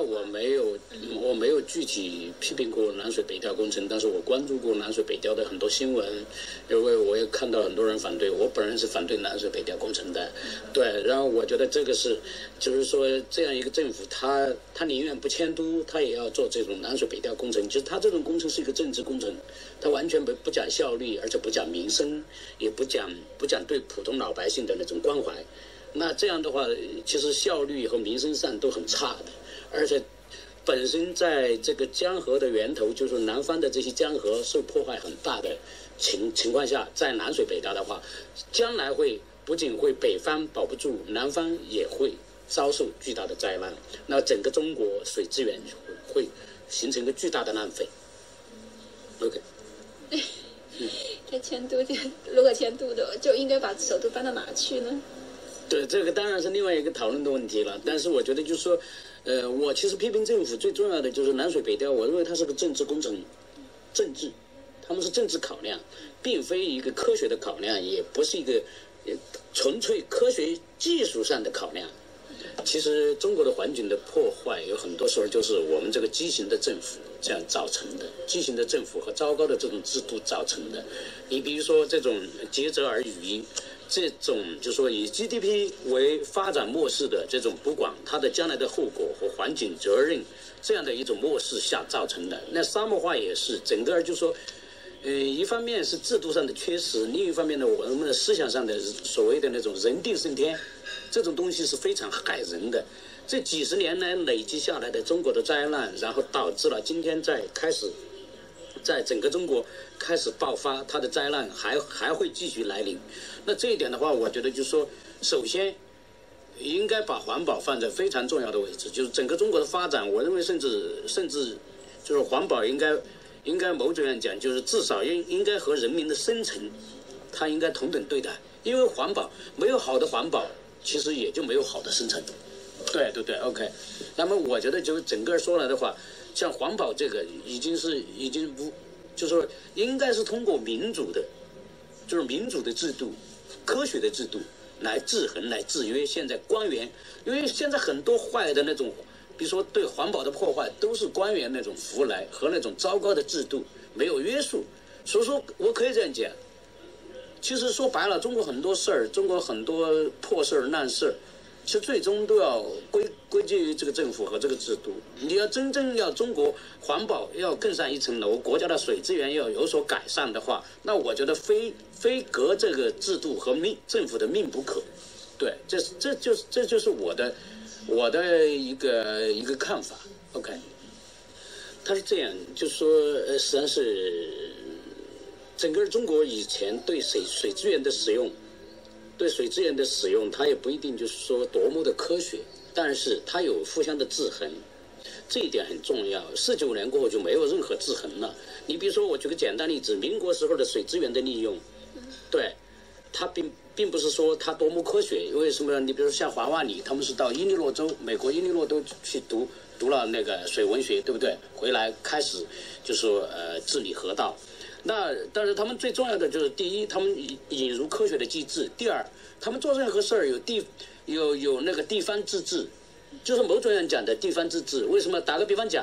我没有具体批评过南水北调工程，但是我关注过南水北调的很多新闻，因为我也看到很多人反对，我本人是反对南水北调工程的，对，然后我觉得这个是，就是说这样一个政府，他宁愿不迁都，他也要做这种南水北调工程，其实他这种工程是一个政治工程，他完全不讲效率，而且不讲民生，也不讲对普通老百姓的那种关怀。那这样的话，其实效率和民生上都很差的，而且本身在这个江河的源头，就是南方的这些江河受破坏很大的情况下，在南水北调的话，将来不仅会北方保不住，南方也会遭受巨大的灾难。那整个中国水资源会形成一个巨大的浪费。OK。 这迁都如果迁都的，就应该把首都搬到哪去呢？ 对，这个当然是另外一个讨论的问题了。但是我觉得就是说，我其实批评政府最重要的就是南水北调，我认为它是个政治工程，他们是政治考量，并非一个科学的考量，也不是一个纯粹科学技术上的考量。其实中国的环境的破坏有很多时候就是我们这个畸形的政府这样造成的，畸形的政府和糟糕的这种制度造成的。你比如说这种竭泽而渔，这种就是说以 GDP 为发展模式的这种不管它的将来的后果和环境责任这样的一种模式下造成的。那沙漠化也是整个就是说一方面是制度上的缺失，另一方面呢，我们的思想上的所谓的那种人定胜天，这种东西是非常害人的。这几十年来累积下来的中国的灾难，然后导致了今天在整个中国开始爆发，它的灾难还会继续来临。那这一点的话，我觉得就是说，首先应该把环保放在非常重要的位置，就是整个中国的发展，我认为甚至就是环保应该某种样讲，就是至少应该和人民的生存，它应该同等对待。因为环保没有好的环保，其实也就没有好的生存。对 OK。那么我觉得就整个说来的话，像环保这个已经不，就是说应该是通过民主的制度、科学的制度来制衡、来制约现在官员，因为现在很多坏的那种，比如说对环保的破坏，都是官员那种胡来和那种糟糕的制度没有约束。所以说我可以这样讲，其实说白了，中国很多事儿，中国很多破事儿、烂事儿，其实最终都要归结于这个政府和这个制度。你要真正要中国环保要更上一层楼，国家的水资源要有所改善的话，那我觉得非革这个制度和政府的命不可。对，这就是我的一个看法。OK， 他是这样，就是说实际上是整个中国以前对水资源的使用。对水资源的使用，它也不一定就是说多么的科学，但是它有互相的制衡，这一点很重要。49年过后就没有任何制衡了。你比如说，我举个简单例子，民国时候的水资源的利用，对，它并不是说它多么科学，因为什么呢？你比如说像华万里，他们是到伊利诺州，美国伊利诺州去读了那个水文学，对不对？回来开始就说治理河道。那但是他们最重要的就是第一，他们引入科学的机制；第二，他们做任何事儿有那个地方自治，就是某种人讲的地方自治。为什么？打个比方讲，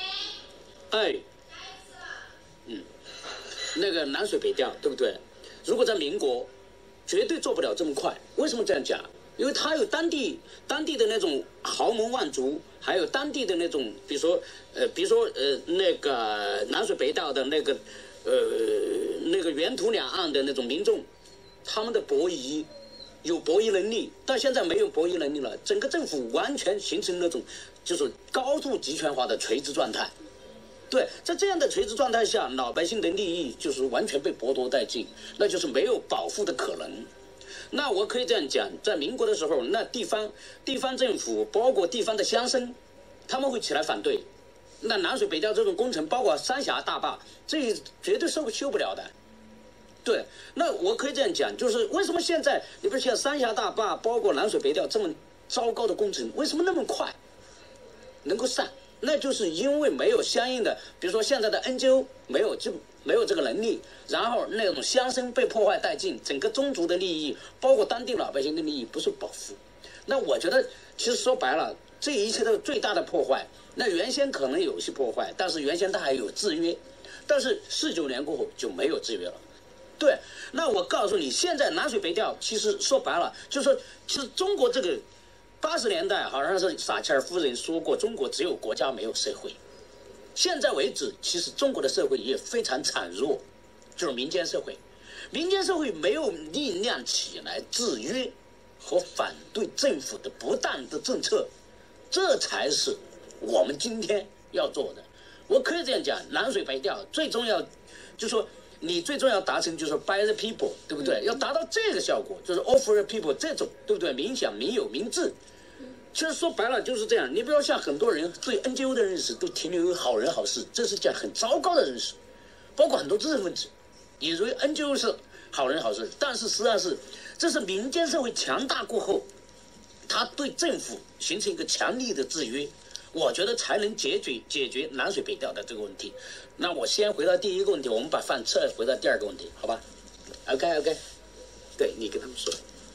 那个南水北调，对不对？如果在民国，绝对做不了这么快。为什么这样讲？因为他有当地的那种豪门望族，还有当地的那种，比如说那个南水北调的那个原土两岸的那种民众，他们的有博弈能力，但现在没有博弈能力了。整个政府完全形成那种就是高度集权化的垂直状态。对，在这样的垂直状态下，老百姓的利益就是完全被剥夺殆尽，那就是没有保护的可能。那我可以这样讲，在民国的时候，那地方政府包括地方的乡绅，他们会起来反对。那南水北调这种工程，包括三峡大坝，这绝对修不了的。对，那我可以这样讲，就是为什么现在你比如像三峡大坝，包括南水北调这么糟糕的工程，为什么那么快能够上？那就是因为没有相应的，比如说现在的 NGO 没有这个能力，然后那种乡绅被破坏殆尽，整个宗族的利益，包括当地老百姓的利益不受保护。那我觉得，其实说白了， 这一切的最大的破坏。那原先可能有些破坏，但是原先它还有制约，但是49年过后就没有制约了。对，那我告诉你，现在南水北调，其实说白了，就是说，其实中国这个80年代好像是撒切尔夫人说过，中国只有国家没有社会。现在为止，其实中国的社会也非常孱弱，就是民间社会，民间社会没有力量起来制约和反对政府的不当的政策，这才是我们今天要做的。我可以这样讲，南水北调最重要，就是说你最重要达成就是 by the people， 对不对？要达到这个效果，就是 of the people 这种，对不对？民享、民有、民治。其实说白了就是这样。你不要像很多人对 NGO 的认识都停留于好人好事，这是讲很糟糕的认识。包括很多知识分子以为 NGO 是好人好事，但是实际上是这是民间社会强大过后，他对政府形成一个强力的制约，我觉得才能解决南水北调的这个问题。那我先回答第一个问题，我们把饭撤回答第二个问题，好吧 ？OK， 对你跟他们说。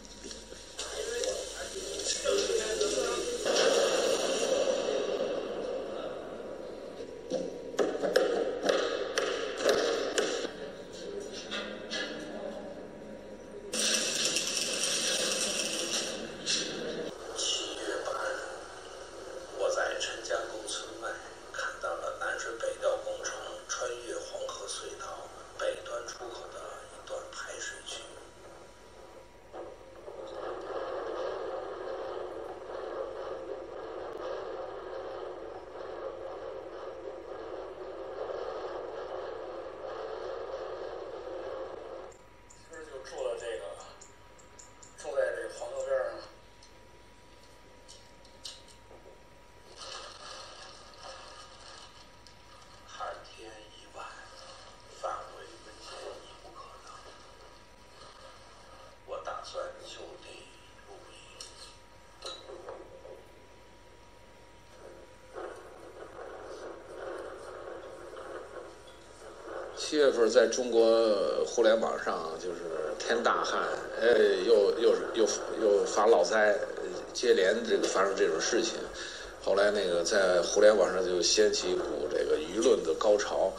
7月份在中国互联网上就是天大旱，又发涝灾，接连这个发生这种事情。后来那个在互联网上就掀起一股这个舆论的高潮，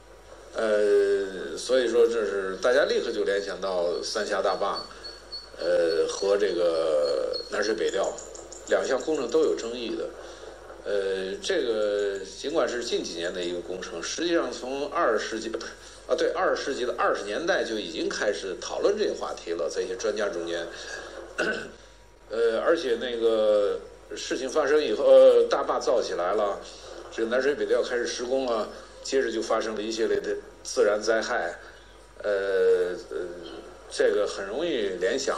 所以说这是大家立刻就联想到三峡大坝，和这个南水北调两项工程都有争议的。这个尽管是近几年的一个工程，实际上从20世纪的20年代就已经开始讨论这个话题了，在一些专家中间。而且那个事情发生以后，大坝造起来了，这个南水北调开始施工了，接着就发生了一系列的自然灾害。这个很容易联想。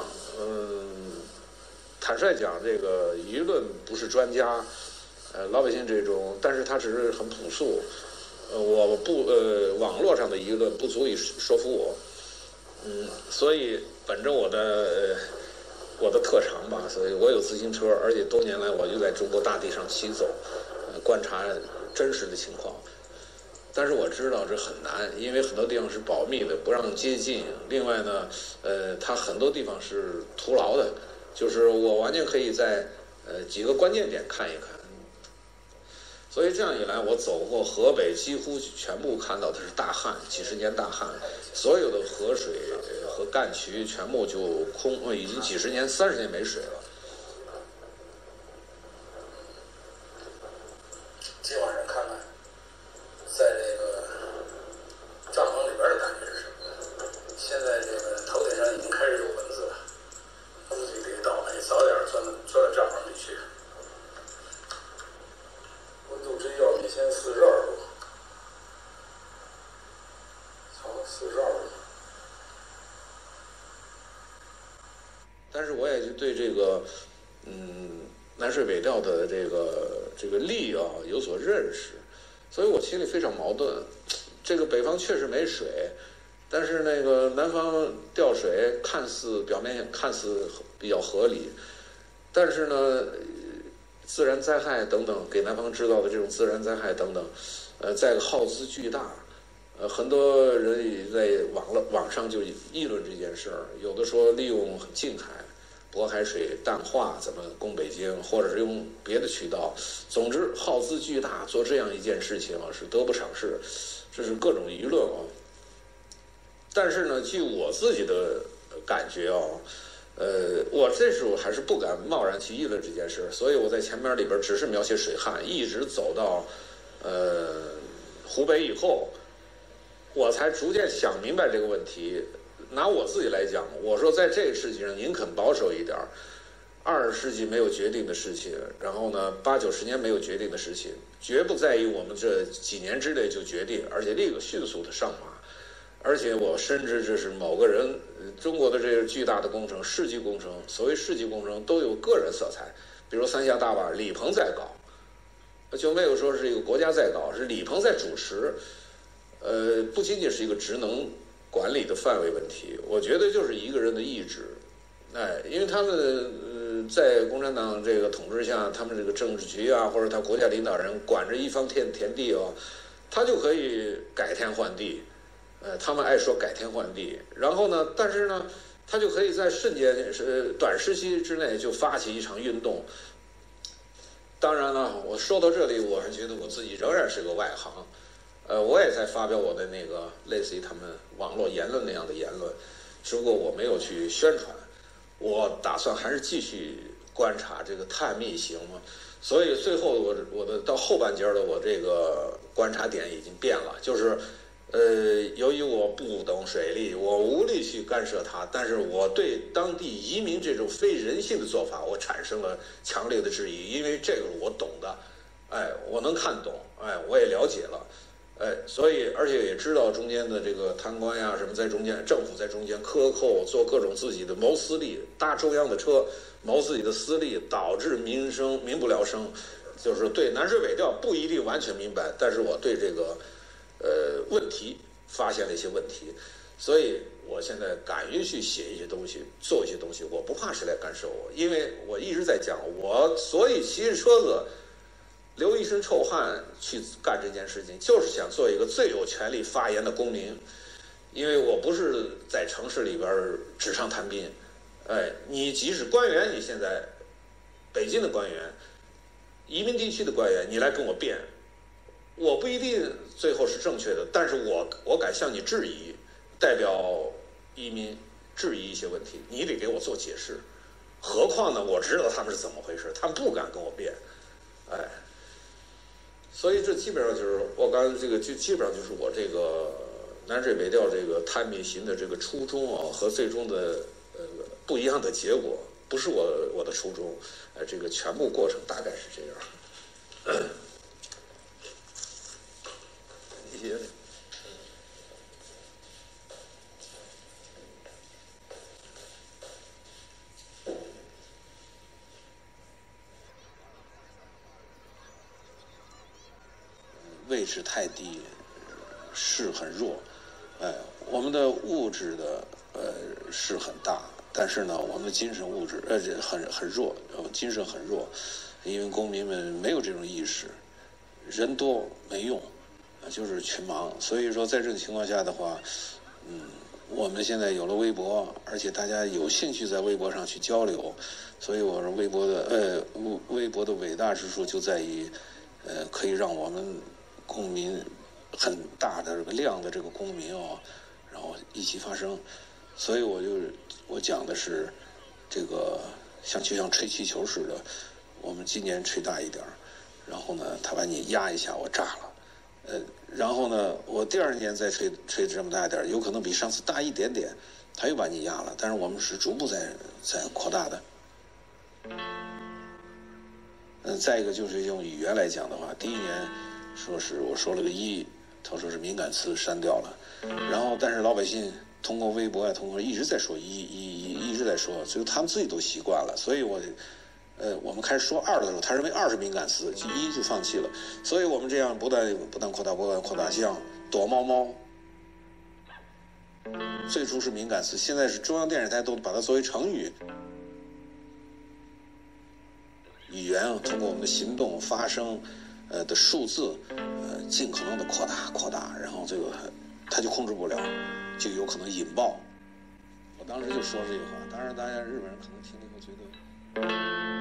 坦率讲，这个舆论不是专家。老百姓这种，但是它只是很朴素，网络上的舆论不足以说服我，所以本着我的特长吧，所以我有自行车，而且多年来我就在中国大地上行走，观察真实的情况。但是我知道这很难，因为很多地方是保密的，不让接近。另外呢，它很多地方是徒劳的，就是我完全可以在几个关键点看一看。所以这样一来，我走过河北，几乎全部看到的是大旱，几十年大旱，所有的河水和干渠全部就已经几十年、30年没水了。 今晚上看看，在这个帐篷里边的感觉是什么？现在这个头顶上已经开始有蚊子了，估计得倒霉，早点钻到帐篷里去。温度真要比现在42度，操，42度。 但是我也就对这个，南水北调的这个利啊有所认识，所以我心里非常矛盾。这个北方确实没水，但是那个南方调水表面上看似比较合理，但是呢。自然灾害等等，给南方制造的这种自然灾害等等，再耗资巨大，很多人也在网上就议论这件事儿，有的说利用近海， 渤海水淡化怎么供北京，或者是用别的渠道，总之耗资巨大，做这样一件事情是得不偿失，这是各种舆论啊。但是呢，据我自己的感觉啊，我这时候还是不敢贸然去议论这件事，所以我在前面里边只是描写水旱，一直走到湖北以后，我才逐渐想明白这个问题。拿我自己来讲，我说在这个事情上宁肯保守一点，20世纪没有决定的事情，然后呢8、90年没有决定的事情，绝不在于我们这几年之内就决定，而且立刻迅速的上马。而且我深知这是某个人，中国的这个巨大的工程，世纪工程，所谓世纪工程都有个人色彩，比如三峡大坝，李鹏在搞，就没有说是一个国家在搞，是李鹏在主持，不仅仅是一个职能管理的范围问题，我觉得就是一个人的意志，因为他们在共产党这个统治下，他们这个政治局啊，或者他国家领导人管着一方田地啊，他就可以改天换地。他们爱说改天换地，然后呢，但是呢，他就可以在瞬间短时期之内就发起一场运动。当然了，我说到这里，我是觉得我自己仍然是个外行，我也在发表我的那个类似于他们网络言论那样的言论，只不过我没有去宣传，我打算还是继续观察这个探秘行嘛。所以最后我的到后半截的我这个观察点已经变了，就是。由于我不懂水利，我无力去干涉它，但是我对当地移民这种非人性的做法，我产生了强烈的质疑，因为这个我懂的，我能看懂，我也了解了，所以而且也知道中间的这个贪官呀什么在中间，政府在中间克扣，做各种自己的谋私利，搭中央的车谋自己的私利，导致民不聊生，就是对南水北调不一定完全明白，但是我对这个。问题发现了一些问题，所以我现在敢于去写一些东西，做一些东西，我不怕谁来干涉我，因为我一直在讲，所以骑着车子流一身臭汗去干这件事情，就是想做一个最有权利发言的公民，因为我不是在城市里边纸上谈兵，你即使官员，你现在北京的官员，移民地区的官员，你来跟我辩。我不一定最后是正确的，但是我敢向你质疑，代表移民质疑一些问题，你得给我做解释。何况呢，我知道他们是怎么回事，他们不敢跟我辩，所以这基本上就是我刚才这个，就基本上就是我这个南水北调这个探秘行的这个初衷啊，和最终的不一样的结果，不是我的初衷，这个全部过程大概是这样。位置太低，势很弱，我们的物质的势很大，但是呢，我们的精神物质很弱，精神很弱，因为公民们没有这种意识，人多没用。就是群盲，所以说在这种情况下的话，我们现在有了微博，而且大家有兴趣在微博上去交流，所以我说微博的伟大之处就在于，可以让我们公民很大的这个量的这个公民然后一起发声，所以我讲的是这个就像吹气球似的，我们今年吹大一点，然后呢，他把你压一下，我炸了。然后呢，我第2年再吹这么大一点，有可能比上次大一点点，他又把你压了。但是我们是逐步在扩大的。再一个就是用语言来讲的话，第1年我说了个1，他说是敏感词删掉了，然后但是老百姓通过微博通过一直在说一直在说，所以他们自己都习惯了，所以我们开始说2的时候，他认为2是敏感词，1就放弃了，所以我们这样不断扩大，像躲猫猫，最初是敏感词，现在是中央电视台都把它作为成语。语言通过我们的行动发声，的数字，尽可能的扩大，然后这个它就控制不了，就有可能引爆。 我当时就说这句话，当然大家日本人可能听了以后觉得。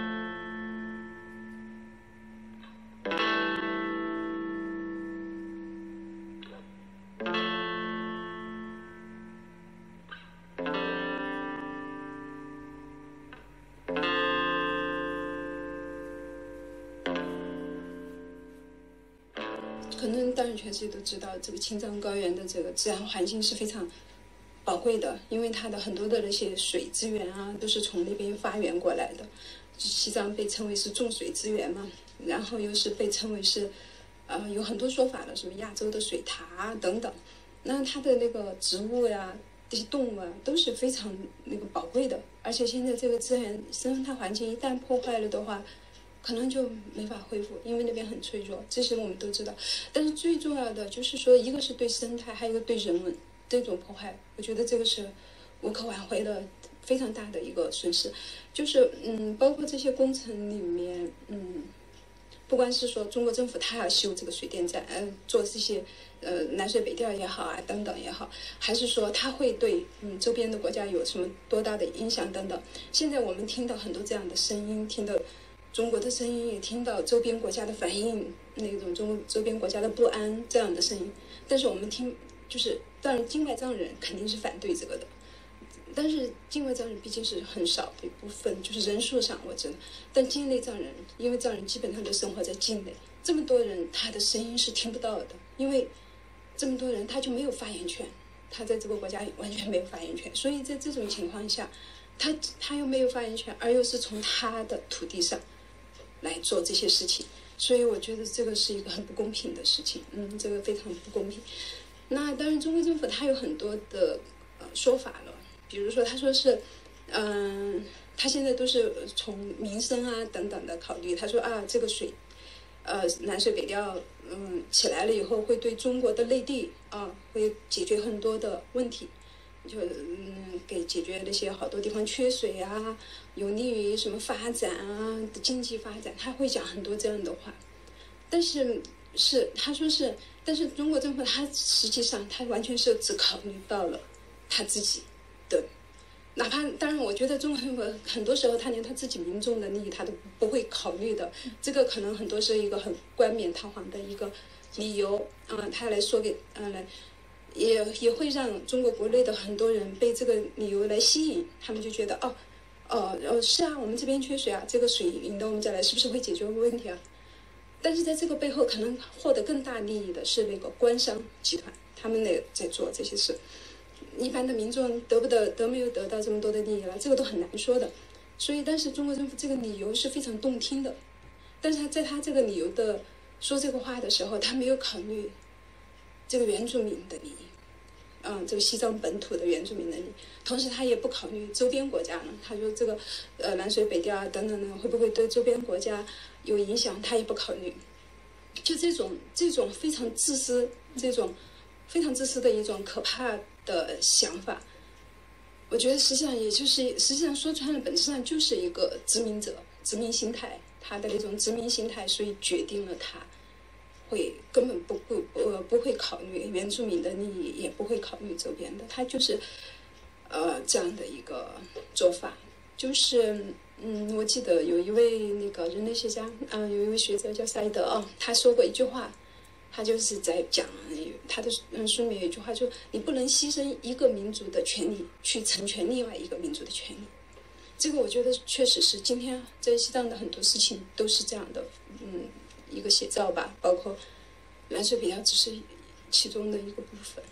可能当然全世界都知道，这个青藏高原的这个自然环境是非常宝贵的，因为它的很多的那些水资源啊，都是从那边发源过来的。西藏被称为是重水资源嘛，然后又是被称为是，有很多说法的，什么亚洲的水塔等等。那它的那个植物呀、这些动物啊，都是非常那个宝贵的。而且现在这个自然生态环境一旦破坏了的话，可能就没法恢复，因为那边很脆弱，这些我们都知道。但是最重要的就是说，一个是对生态，还有一个对人文这种破坏，我觉得这个是无可挽回的非常大的一个损失。就是包括这些工程里面，不管是说中国政府它要修这个水电站，做这些南水北调也好啊，等等也好，还是说它会对周边的国家有什么多大的影响等等。现在我们听到很多这样的声音，听到中国的声音，也听到周边国家的反应，那种周边国家的不安这样的声音。但是我们当然境外藏人肯定是反对这个的，但是境外藏人毕竟是很少的一部分，就是人数上我知道。但境内藏人，因为藏人基本上都生活在境内，这么多人他的声音是听不到的，因为这么多人他就没有发言权，他在这个国家完全没有发言权。所以在这种情况下，他又没有发言权，而又是从他的土地上来做这些事情，所以我觉得这个是一个很不公平的事情，这个非常不公平。那当然，中国政府它有很多的说法了，比如说他说是，他现在都是从民生啊等等的考虑。他说这个水，南水北调，起来了以后会对中国的内地会解决很多的问题。就给解决那些好多地方缺水啊，有利于什么发展啊，经济发展，他会讲很多这样的话。但是他说是，但是中国政府他实际上他完全是只考虑到了他自己的，哪怕当然我觉得中国政府很多时候他连他自己民众的利益他都不会考虑的，这个可能很多是一个很冠冕堂皇的一个理由他来说给来。也会让中国国内的很多人被这个理由来吸引，他们就觉得是啊，我们这边缺水啊，这个水引到我们这来是不是会解决问题啊？但是在这个背后，可能获得更大利益的是那个官商集团，他们在做这些事。一般的民众得没有得到这么多的利益了，这个都很难说的。所以，但是中国政府这个理由是非常动听的，但是在他这个理由的说这个话的时候，他没有考虑这个原住民的利益，这个西藏本土的原住民的利益，同时他也不考虑周边国家呢。他说这个南水北调等等的会不会对周边国家有影响，他也不考虑。就这种非常自私，这种非常自私的一种可怕的想法，我觉得实际上说穿了，本质上就是一个殖民心态，他的那种殖民心态，所以决定了他会根本不会考虑原住民的利益，也不会考虑周边的，他就是这样的一个做法。就是我记得有一位那个人类学家有一位学者叫赛德他说过一句话，他就是在讲他的书里面有一句话，就你不能牺牲一个民族的权利去成全另外一个民族的权利。这个我觉得确实是今天在西藏的很多事情都是这样的，一个写照吧，包括南水北调只是其中的一个部分。